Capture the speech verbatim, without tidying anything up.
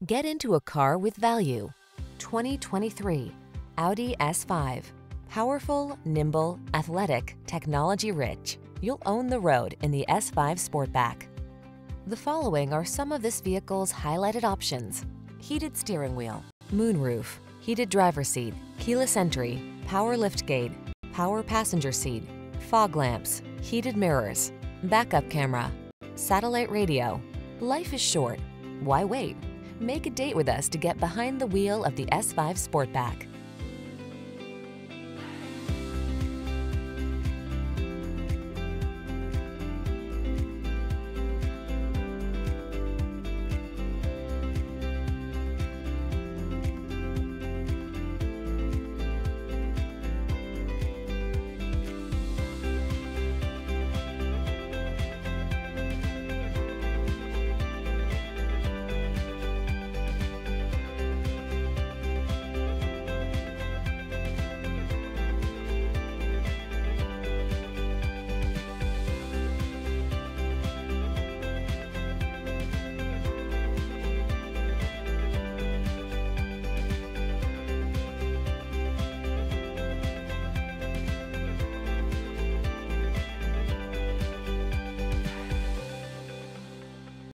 Get into a car with value. twenty twenty-three Audi S five. Powerful, nimble, athletic, technology-rich. You'll own the road in the S five Sportback. The following are some of this vehicle's highlighted options: heated steering wheel, moonroof, heated driver's seat, keyless entry, power liftgate, power passenger seat, fog lamps, heated mirrors, backup camera, satellite radio. Life is short. Why wait? Make a date with us to get behind the wheel of the S five Sportback.